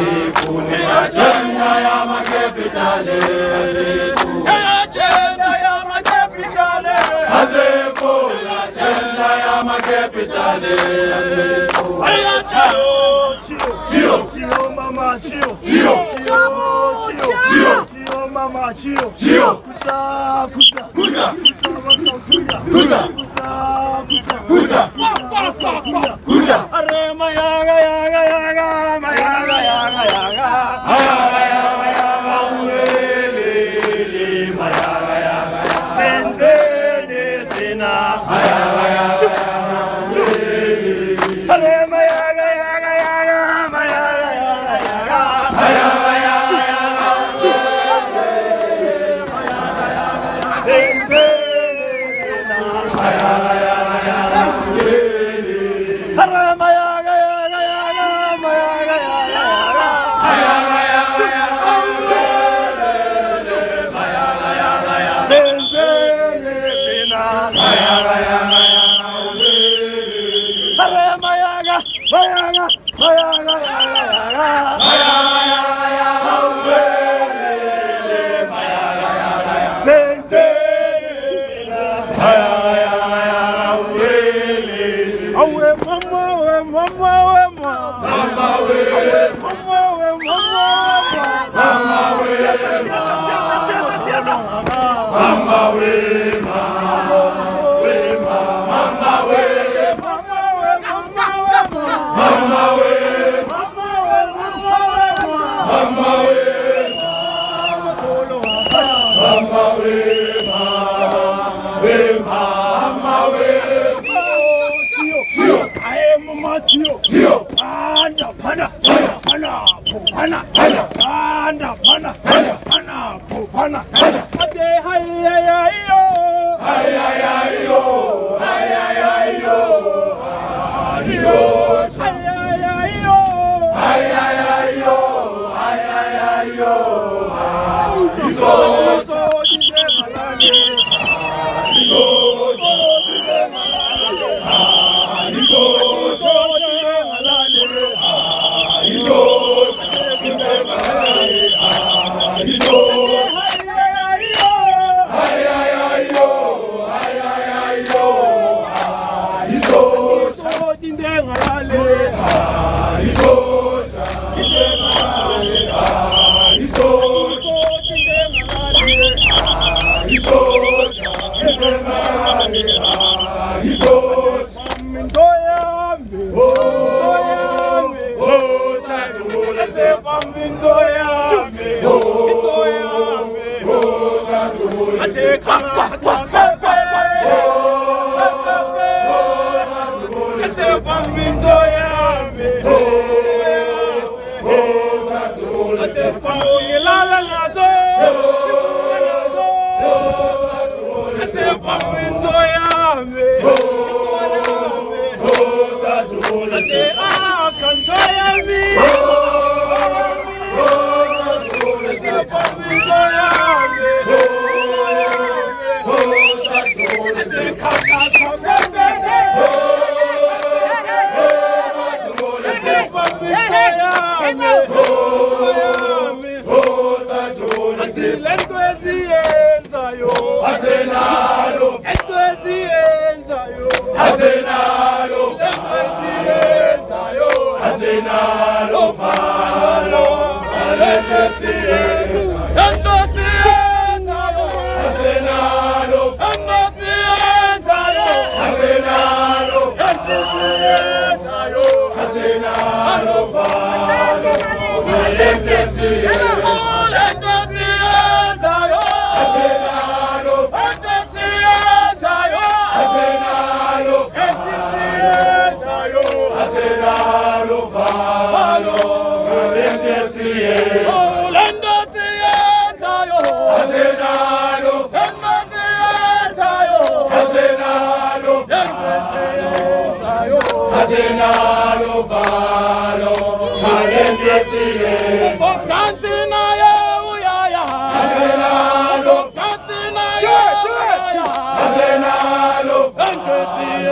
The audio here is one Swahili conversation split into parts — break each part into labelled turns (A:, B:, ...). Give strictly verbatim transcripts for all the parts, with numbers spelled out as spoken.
A: asifuni agenda ya makapitali, asifuni agenda ya makapitali, asifuni agenda ya makapitali, asifuni chio chio mama chio chio chio chio chio mama chio chio kuza kuza kuza kuza kuza kuza kuza are mayaga yaga yaga mayaga yaga yaga mayaga yaga yaga ulele mayaga yaga senzene tena mayaga yaga ulele are mayaga yaga yaga mayaga yaga yaga mayaga yaga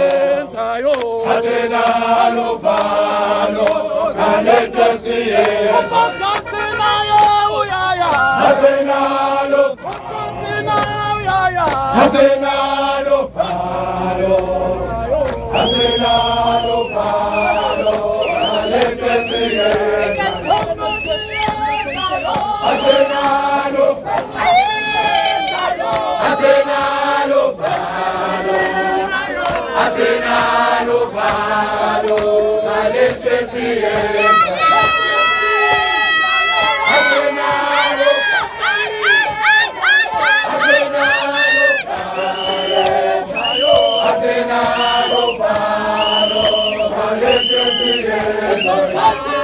B: Hasena lo falo, kalendesiye. Let's go.